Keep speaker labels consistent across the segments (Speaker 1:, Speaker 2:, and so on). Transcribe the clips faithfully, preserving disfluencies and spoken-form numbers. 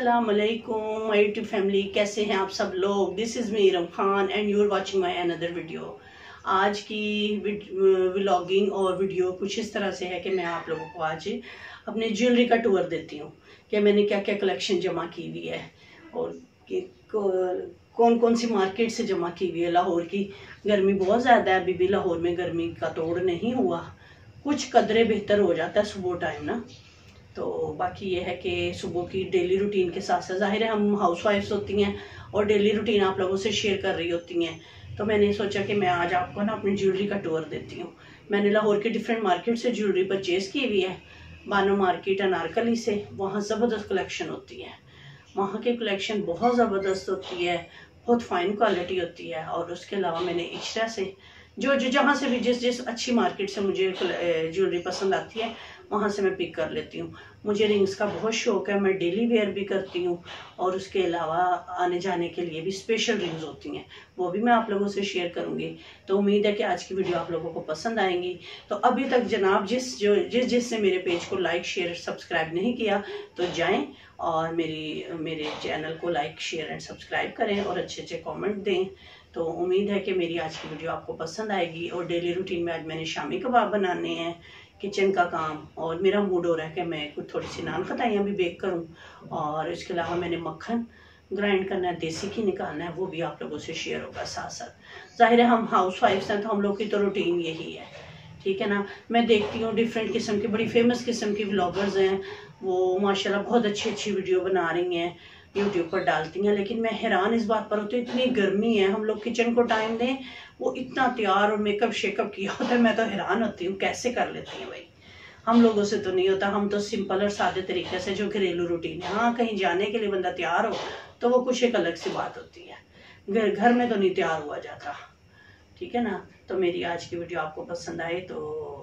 Speaker 1: अस्सलाम वालेकुम my YouTube family, कैसे हैं आप सब लोग। This is me Iram Khan and you are watching my another video. आज की व्लॉगिंग और वीडियो कुछ इस तरह से है कि मैं आप लोगों को आज अपने ज्वेलरी का टूर देती हूँ कि मैंने क्या क्या कलेक्शन जमा की हुई है और कि कौन कौन सी मार्केट से जमा की हुई है। लाहौर की गर्मी बहुत ज़्यादा है, अभी भी लाहौर में गर्मी का तोड़ नहीं हुआ, कुछ कदरे बेहतर हो जाता है सुबह टाइम ना। तो बाकी ये है कि सुबह की डेली रूटीन के साथ साथ ज़ाहिर है हम हाउस वाइफ्स होती हैं और डेली रूटीन आप लोगों से शेयर कर रही होती हैं, तो मैंने सोचा कि मैं आज आपको ना अपनी ज्वेलरी का टूर देती हूँ। मैंने लाहौर के डिफरेंट मार्केट से ज्वेलरी परचेज़ की हुई है। बानो मार्केट अनारकली से, वहाँ ज़बरदस्त कलेक्शन होती है, वहाँ की कलेक्शन बहुत ज़बरदस्त होती है, बहुत फ़ाइन क्वालिटी होती है। और उसके अलावा मैंने इशरा से जो जो जहाँ से भी जिस जिस अच्छी मार्केट से मुझे ज्वेलरी पसंद आती है वहाँ से मैं पिक कर लेती हूँ। मुझे रिंग्स का बहुत शौक है, मैं डेली वेयर भी करती हूँ और उसके अलावा आने जाने के लिए भी स्पेशल रिंग्स होती हैं, वो भी मैं आप लोगों से शेयर करूँगी। तो उम्मीद है कि आज की वीडियो आप लोगों को पसंद आएंगी। तो अभी तक जनाब जिस जो जिस जिसने मेरे पेज को लाइक शेयर सब्सक्राइब नहीं किया तो जाएँ और मेरी मेरे चैनल को लाइक शेयर एंड सब्सक्राइब करें और अच्छे अच्छे कॉमेंट दें। तो उम्मीद है कि मेरी आज की वीडियो आपको पसंद आएगी। और डेली रूटीन में आज मैंने शामी कबाब बनाने हैं, किचन का काम, और मेरा मूड हो रहा है कि मैं कुछ थोड़ी सी नान खताइयाँ भी बेक करूं। और इसके अलावा मैंने मक्खन ग्राइंड करना है, देसी घी निकालना है, वो भी आप लोगों से शेयर होगा साथ साथ। ज़ाहिर है हम हाउस वाइफ्स हैं तो हम लोग की तो रूटीन यही है, ठीक है ना। मैं देखती हूँ डिफरेंट किस्म की बड़ी फेमस किस्म की व्लॉगर्स हैं, वो माशाल्लाह बहुत अच्छी अच्छी वीडियो बना रही हैं, यूट्यूब पर डालती हैं। लेकिन मैं हैरान इस बात पर होती हूँ, इतनी गर्मी है, हम लोग किचन को टाइम दें, वो इतना तैयार और मेकअप शेकअप किया होता है। मैं तो हैरान होती हूँ कैसे कर लेती हैं भाई, हम लोगों से तो नहीं होता। हम तो सिंपल और सादे तरीके से जो घरेलू रूटीन है, हाँ कहीं जाने के लिए बंदा तैयार हो तो वो कुछ एक अलग सी बात होती है, घर घर में तो नहीं तैयार हुआ जाता, ठीक है ना। तो मेरी आज की वीडियो आपको पसंद आए तो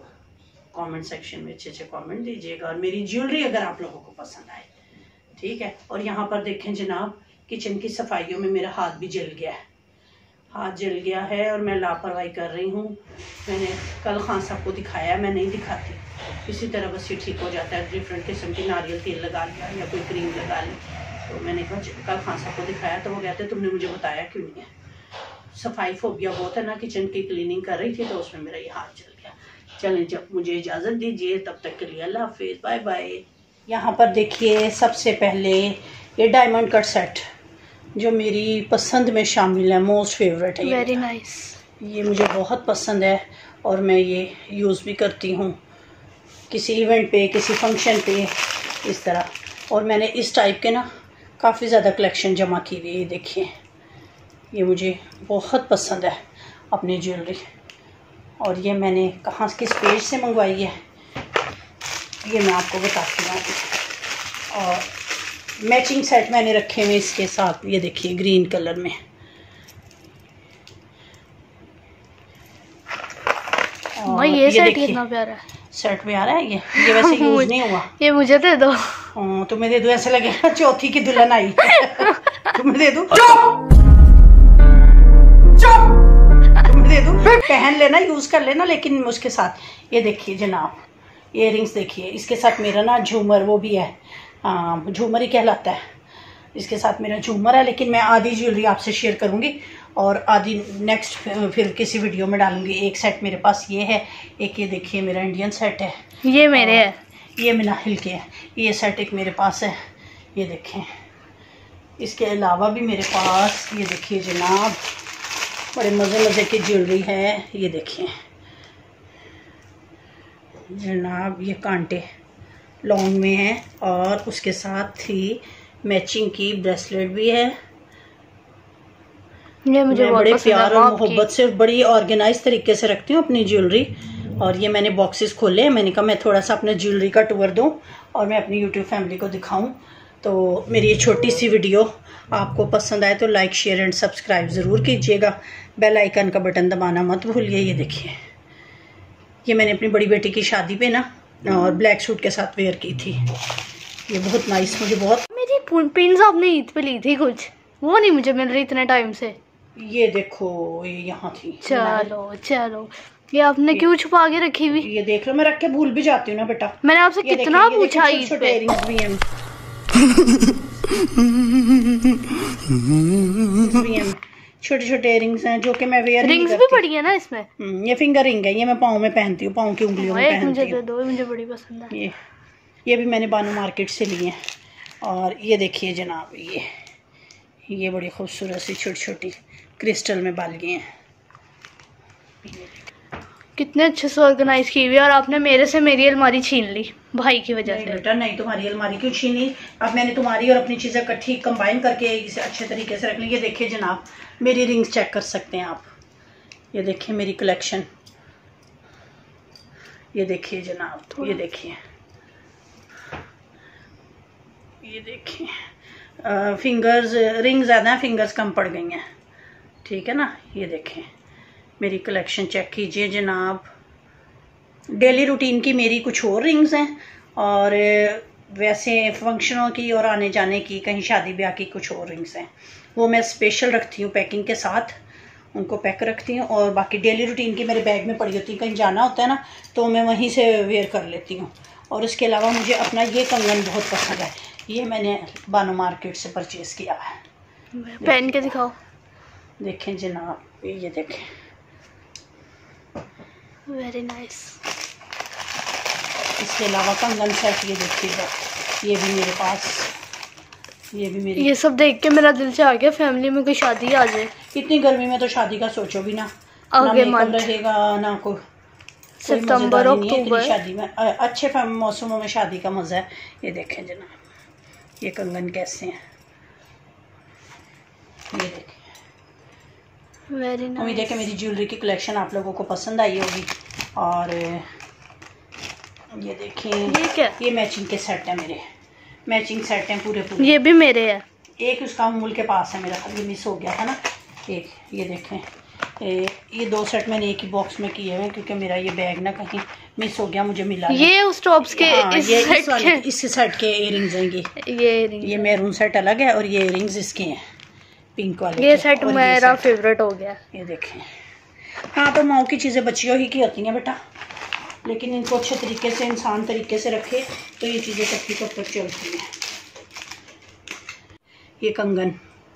Speaker 1: कमेंट सेक्शन में अच्छे अच्छे कमेंट दीजिएगा, और मेरी ज्वेलरी अगर आप लोगों को पसंद आए, ठीक है। और यहाँ पर देखें जनाब, किचन की सफाइयों में मेरा हाथ भी जल गया है, हाथ जल गया है और मैं लापरवाही कर रही हूँ। मैंने कल खान साहब को दिखाया, मैं नहीं दिखाती, इसी तरह बस ये ठीक हो जाता है। डिफरेंट किस्म की नारियल तेल लगा लिया या कोई क्रीम लगा ली, तो मैंने कहा कल खान साहब को दिखाया तो वो कहते तुमने मुझे बताया क्यों नहीं है। सफाई फोबिया बहुत है ना, किचन की क्लीनिंग कर रही थी तो उसमें मेरा ये हाथ जल गया। चलें, जब मुझे इजाज़त दीजिए, तब तक के लिए अल्लाह हाफिज़, बाय बाय। यहाँ पर देखिए, सबसे पहले ये डायमंड कट सेट जो मेरी पसंद में शामिल है, मोस्ट फेवरेट है, वेरी नाइस। ये मुझे बहुत पसंद है और मैं ये यूज़ भी करती हूँ किसी इवेंट पे, किसी फंक्शन पे, इस तरह। और मैंने इस टाइप के ना काफ़ी ज़्यादा कलेक्शन जमा की हुई है। देखिए ये मुझे बहुत पसंद है अपनी ज्वेलरी, और ये मैंने कहाँ किस पेज से मंगवाई है ये मैं आपको बताती हूँ। और मैचिंग सेट मैंने रखे हुए इसके साथ, ये देखिए ग्रीन कलर में। और ये, ये सेट कितना प्यारा है, सेट प्यारा है। ये ये वैसे यूज नहीं हुआ, ये मुझे दे दो। हाँ तुम्हें दे दो, ऐसे लगेगा चौथी की दुल्हन आई। तुम्हें दे दो, तुम्हें दे दो, पहन लेना, यूज कर लेना। लेकिन उसके साथ ये देखिए जनाब, इयर रिंग्स देखिए, इसके साथ मेरा ना झूमर वो भी है, आ, झूमर ही कहलाता है, इसके साथ मेरा झूमर है। लेकिन मैं आधी ज्वेलरी आपसे शेयर करूंगी और आधी नेक्स्ट फिर किसी वीडियो में डालूंगी। एक सेट मेरे पास ये है, एक ये देखिए मेरा इंडियन सेट है, ये मेरे है, ये मिनाहिल के है। ये सेट एक मेरे पास है, ये देखें। इसके अलावा भी मेरे पास ये देखिए जनाब, बड़े मज़े मज़े की ज्वेलरी है। ये देखिए जनाब, ये कांटे लॉन्ग में है और उसके साथ ही मैचिंग की ब्रेसलेट भी है। ये मुझे मैं बड़े प्यार और मोहब्बत से बड़ी ऑर्गेनाइज तरीके से रखती हूँ अपनी ज्वेलरी। और ये मैंने बॉक्सेस खोले हैं, मैंने कहा मैं थोड़ा सा अपने ज्वेलरी का टूर दूँ और मैं अपनी यूट्यूब फैमिली को दिखाऊं। तो मेरी ये छोटी सी वीडियो आपको पसंद आए तो लाइक शेयर एंड सब्सक्राइब ज़रूर कीजिएगा, बेल आइकन का बटन दबाना मत भूलिए। ये देखिए, ये मैंने अपनी बड़ी बेटी की शादी पे ना और ब्लैक सूट के साथ वेयर की थी, ये बहुत नाइस, मुझे बहुत। मेरी पिन्स आपने ईद पे ली थी कुछ, वो नहीं मुझे मिल रही इतने टाइम से। ये देखो ये यहाँ थी। चलो चलो, ये आपने क्यों छुपा के रखी हुई? ये देख लो, मैं रख के भूल भी जाती हूँ ना बेटा। मैंने आपसे कितना पूछा ईद पे। छोटे छोटे रिंग्स हैं जो कि मैं वेयर
Speaker 2: रिंग्स भी पड़ी है ना इसमें।
Speaker 1: ये फिंगर रिंग है, ये मैं पाँव में पहनती हूँ, पाँव की उंगलियों में पहनती
Speaker 2: मुझे दे दो, मुझे बड़ी पसंद है।
Speaker 1: ये ये भी मैंने बानो मार्केट से लिए हैं। और ये देखिए जनाब, ये ये बड़ी खूबसूरत सी छोटी छोटी क्रिस्टल में बालियाँ हैं।
Speaker 2: कितने अच्छे से ऑर्गेनाइज की हुई है। और आपने मेरे से मेरी अलमारी छीन ली भाई की वजह से।
Speaker 1: बेटा नहीं, तुम्हारी अलमारी क्यों छीनी? अब मैंने तुम्हारी और अपनी चीज़ें इकट्ठी कंबाइन करके इसे अच्छे तरीके से रख ली। ये देखिए जनाब, मेरी रिंग्स चेक कर सकते हैं आप। ये देखिए मेरी कलेक्शन, ये देखिए जनाब, ये देखिए ये देखिए फिंगर्स रिंग ज़्यादा हैं, फिंगर्स कम पड़ गई हैं, ठीक है ना। ये देखें मेरी कलेक्शन चेक कीजिए जनाब। डेली रूटीन की मेरी कुछ और रिंग्स हैं और वैसे फंक्शनों की और आने जाने की, कहीं शादी ब्याह की कुछ और रिंग्स हैं। वो मैं स्पेशल रखती हूँ पैकिंग के साथ, उनको पैक रखती हूँ। और बाकी डेली रूटीन की मेरे बैग में पड़ी होती है, कहीं जाना होता है ना तो मैं वहीं से वेयर कर लेती हूँ। और इसके अलावा मुझे अपना ये कंगन बहुत पसंद है, ये मैंने बानो मार्केट से परचेज़ किया है।
Speaker 2: पहन के दिखाओ।
Speaker 1: देखें जनाब, ये देखें,
Speaker 2: वेरी नाइस।
Speaker 1: इसके अलावा कंगन सेट ये देखिएगा, ये भी मेरे पास, ये भी मेरी।
Speaker 2: ये सब देख के मेरा दिल चाह गया फैमिली में कोई शादी आ जाए।
Speaker 1: इतनी गर्मी में तो शादी का सोचो भी ना,
Speaker 2: आगे
Speaker 1: ना मेकअप रहेगा ना को
Speaker 2: सितंबर अक्टूबर
Speaker 1: शादी में। अच्छे मौसमों में शादी का मज़ा है। ये देखें जनाब, ये कंगन कैसे हैं, ये देखें।
Speaker 2: Very nice.
Speaker 1: उम्मीद है कि मेरी ज्वेलरी की कलेक्शन आप लोगों को पसंद आई होगी। और ये देखें,
Speaker 2: ये क्या?
Speaker 1: ये मैचिंग के सेट है मेरे, मैचिंग सेट हैं पूरे पूरे।
Speaker 2: ये भी मेरे है।
Speaker 1: एक उसका अमूल के पास है मेरा, ये मिस हो गया था ना एक। ये देखें, ए, ये दो सेट मैंने एक ही बॉक्स में किए हुए हैं क्योंकि मेरा ये बैग ना कहीं मिस हो गया, मुझे मिला।
Speaker 2: ये उस टॉप्स के
Speaker 1: हाँ,
Speaker 2: इस
Speaker 1: ये
Speaker 2: सेट
Speaker 1: इस वाले, इस सेट के इयररिंग्स हैं ये।
Speaker 2: ये इयररिंग्स,
Speaker 1: ये मैरून सेट अलग है और ये इयररिंग्स इसके हैं पिंक वाले।
Speaker 2: ये सेट मेरा फेवरेट हो गया।
Speaker 1: ये देखें, हाँ तो माओ की चीज़ें बच्चियों ही की होती हैं बेटा, लेकिन इनको अच्छे तरीके से, इंसान तरीके से रखे तो ये चीज़ें कब कब तक चलती हैं। ये कंगन,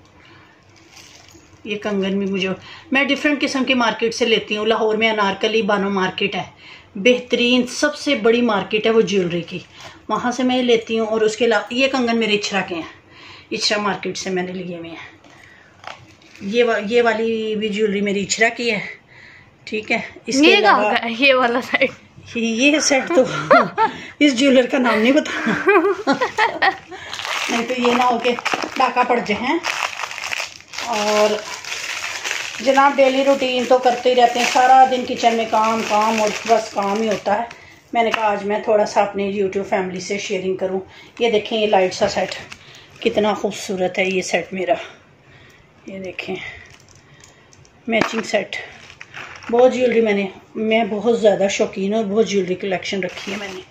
Speaker 1: ये कंगन भी मुझे, मैं डिफरेंट किस्म की मार्केट से लेती हूँ। लाहौर में अनारकली बानो मार्केट है, बेहतरीन सबसे बड़ी मार्केट है वो ज्वेलरी की, वहाँ से मैं लेती हूँ। और उसके अलावा ये कंगन मेरे इचरा के हैं, इचरा मार्केट से मैंने लिए हुए हैं। ये वा, ये वाली भी ज्वेलरी मेरी इचरा की है, ठीक है। इसके
Speaker 2: ये
Speaker 1: अलावा
Speaker 2: ये वाला सेट,
Speaker 1: ये सेट तो इस ज्वेलर का नाम नहीं बताना नहीं तो ये ना हो के डाका पड़ जाए। और जनाब डेली रूटीन तो करते ही रहते हैं, सारा दिन किचन में काम काम और बस काम ही होता है। मैंने कहा आज मैं थोड़ा सा अपनी यूट्यूब फैमिली से शेयरिंग करूं। ये देखें, ये लाइट सा सेट कितना खूबसूरत है ये सेट मेरा। ये देखें मैचिंग सेट। बहुत ज्वेलरी मैंने, मैं बहुत ज़्यादा शौकीन हूँ, बहुत ज्वेलरी कलेक्शन रखी है मैंने।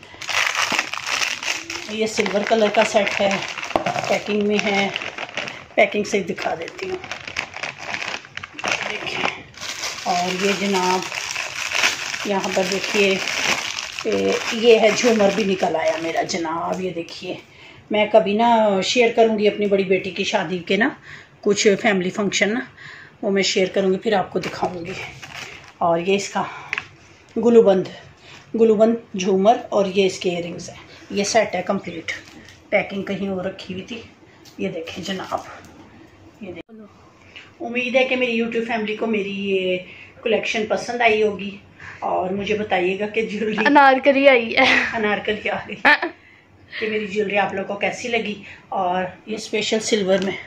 Speaker 1: ये सिल्वर कलर का सेट है, पैकिंग में है, पैकिंग से दिखा देती हूँ, देखिए। और ये जनाब यहाँ पर देखिए, ये है झूमर भी निकल आया मेरा जनाब। ये देखिए, मैं कभी ना शेयर करूँगी अपनी बड़ी बेटी की शादी के ना कुछ फैमिली फंक्शन ना, वो मैं शेयर करूँगी, फिर आपको दिखाऊँगी। और ये इसका गुलूबंद गुलूबंद झूमर और ये इसके इयररिंग्स हैं। ये सेट है कंप्लीट, पैकिंग कहीं और रखी हुई थी। ये देखें जनाब, ये देखें। उम्मीद है कि मेरी यूट्यूब फैमिली को मेरी ये कलेक्शन पसंद आई होगी और मुझे बताइएगा कि ज्वेलरी
Speaker 2: अनारकली आई है,
Speaker 1: अनारकली आ गई कि मेरी ज्वेलरी आप लोगों को कैसी लगी। और ये स्पेशल सिल्वर में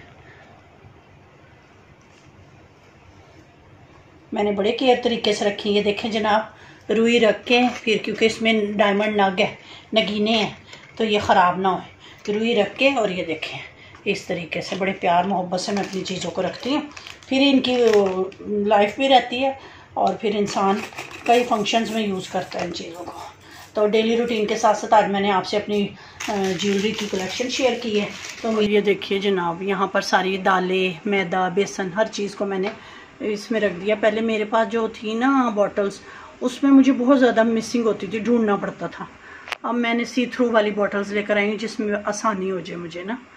Speaker 1: मैंने बड़े केयर तरीके से रखी है। देखें जनाब, रुई रख के फिर, क्योंकि इसमें डायमंड नग है, नगीने हैं, तो ये ख़राब ना हो, रुई रख के। और ये देखें इस तरीके से बड़े प्यार मोहब्बत से मैं अपनी चीज़ों को रखती हूँ, फिर इनकी लाइफ भी रहती है और फिर इंसान कई फंक्शंस में यूज़ करता है इन चीज़ों को। तो डेली रूटीन के साथ साथ आज मैंने आपसे अपनी ज्वेलरी की कलेक्शन शेयर की है। तो ये देखिए जनाब, यहाँ पर सारी दालें, मैदा, बेसन, हर चीज़ को मैंने इसमें रख दिया। पहले मेरे पास जो थी ना बॉटल्स, उसमें मुझे बहुत ज़्यादा मिसिंग होती थी, ढूंढना पड़ता था। अब मैंने सी थ्रू वाली बॉटल्स लेकर आई हूँ जिसमें आसानी हो जाए मुझे ना।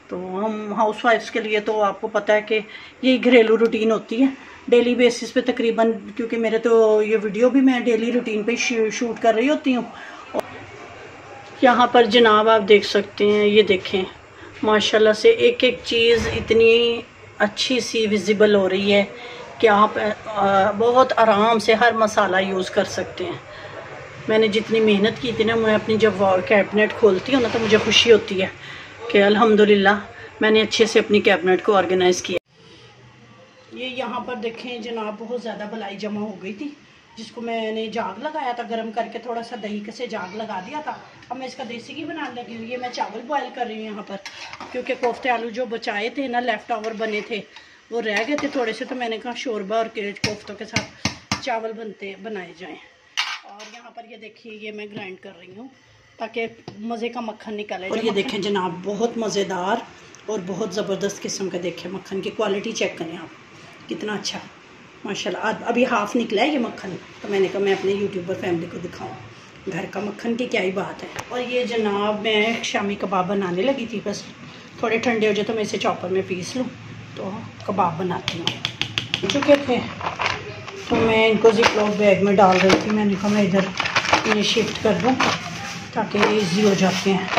Speaker 1: तो हम हाउस वाइफ्स के लिए तो आपको पता है कि यही घरेलू रूटीन होती है डेली बेसिस पे तकरीबन, क्योंकि मेरे तो ये वीडियो भी मैं डेली रूटीन पे शूट कर रही होती हूँ। यहाँ पर जनाब आप देख सकते हैं, ये देखें माशाल्लाह से एक एक चीज़ इतनी अच्छी सी विजिबल हो रही है कि आप बहुत आराम से हर मसाला यूज़ कर सकते हैं। मैंने जितनी मेहनत की थी ना, मैं अपनी जब कैबिनेट खोलती हूँ ना तो मुझे खुशी होती है कि अल्हम्दुलिल्लाह मैंने अच्छे से अपनी कैबिनेट को ऑर्गेनाइज़ किया। ये यहाँ पर देखें जनाब बहुत ज़्यादा बलाई जमा हो गई थी, जिसको मैंने जाग लगाया था गर्म करके, थोड़ा सा दही से जाग लगा दिया था। अब मैं इसका देसी घी बनाने लगी हूँ। ये मैं चावल बॉयल कर रही हूँ यहाँ पर, क्योंकि कोफ्ते आलू जो बचाए थे ना, लेफ़्ट ओवर बने थे, वो रह गए थे थोड़े से, तो मैंने कहा शोरबा और कोफ्तों के साथ चावल बनते बनाए जाएँ। और यहाँ पर ये देखिए ये मैं ग्राइंड कर रही हूँ ताकि मज़े का मक्खन निकले। और ये देखें जनाब बहुत मज़ेदार और बहुत ज़बरदस्त किस्म का, देखें मक्खन की क्वालिटी चेक करें आप, कितना अच्छा माशाल्लाह। अभी हाफ़ निकला है ये मक्खन, तो मैंने कहा मैं अपने यूट्यूबर फैमिली को दिखाऊं घर का मक्खन की क्या ही बात है। और ये जनाब मैं शामी कबाब बनाने लगी थी, बस थोड़े ठंडे हो जाए तो मैं इसे चॉपर में पीस लूँ तो कबाब बनाती हूँ। चुके थे तो मैं इनको जिपलॉक बैग में डाल रही थी, मैंने कहा मैं इधर इन्हें शिफ्ट कर दूँ ताकि ईजी हो जाते हैं।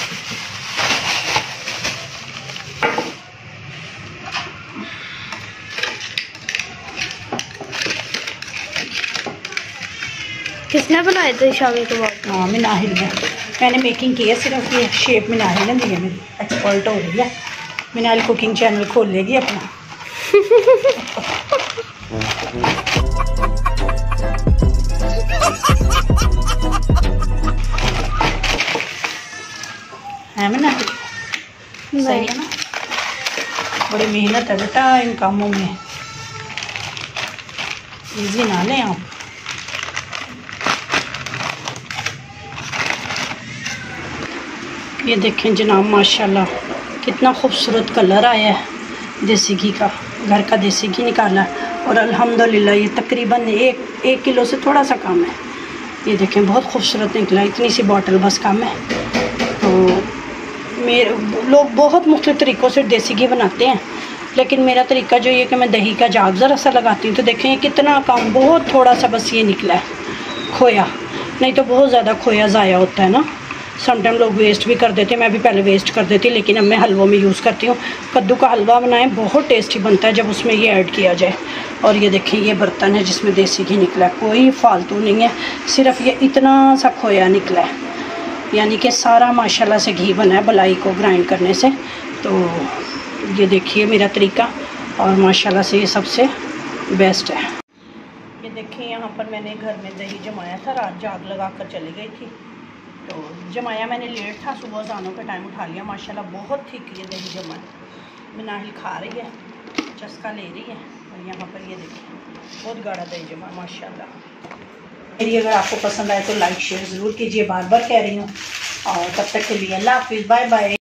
Speaker 2: किसने बनाए थे शामी कबाब?
Speaker 1: हाँ मिनाहिल ने, मैंने मेकिंग की है सिर्फ, ये शेप मिनाहिल ने दी है, मेरी एक्सपर्ट हो रही है। मिनाहिल कुकिंग चैनल खोल लेगी अपना। है मिनाहिल? सही है ना, बड़ी मेहनत है बेटा इन कामों में, इजी ना लें आप। ये देखें जनाब माशाल्लाह कितना खूबसूरत कलर आया है देसी घी का, घर का देसी घी निकाला है। और अल्हम्दुलिल्लाह ये तकरीबन एक एक किलो से थोड़ा सा कम है। ये देखें बहुत खूबसूरत निकला, इतनी सी बॉटल बस कम है। तो मेरे लोग बहुत मुख्तलिफ तरीक़ों से देसी घी बनाते हैं, लेकिन मेरा तरीका जो ये कि मैं दही का जाग ज़रा सा लगाती हूँ। तो देखें ये कितना कम, बहुत थोड़ा सा बस ये निकला है खोया, नहीं तो बहुत ज़्यादा खोया ज़ाया होता है ना। समटाइम लोग वेस्ट भी कर देते हैं, मैं भी पहले वेस्ट कर देती, लेकिन अब मैं हलवों में यूज़ करती हूँ। कद्दू का हलवा बनाएं बहुत टेस्टी बनता है जब उसमें ये ऐड किया जाए। और ये देखें ये बर्तन है जिसमें देसी घी निकला है, कोई फालतू नहीं है, सिर्फ ये इतना सा खोया निकला है, यानी कि सारा माशाल्लाह से घी बना है बलाई को ग्राइंड करने से। तो ये देखिए मेरा तरीका, और माशाल्लाह से ये सबसे बेस्ट है। ये देखिए यहाँ पर मैंने घर में दही जमाया था, रात जाग लगा कर चली गई थी, तो जमाया मैंने लेट था, सुबह जानो के टाइम उठा लिया। माशाल्लाह बहुत ठीक ये दही जमा है। मिनाहिल खा रही है, चस्का ले रही है। और यहाँ पर ये देखिए बहुत गाढ़ा दही जमा माशाल्लाह। मेरी अगर आपको पसंद आए तो लाइक शेयर ज़रूर कीजिए, बार बार कह रही हूँ। और तब तक के लिए अल्लाह हाफिज़, बाय बाय।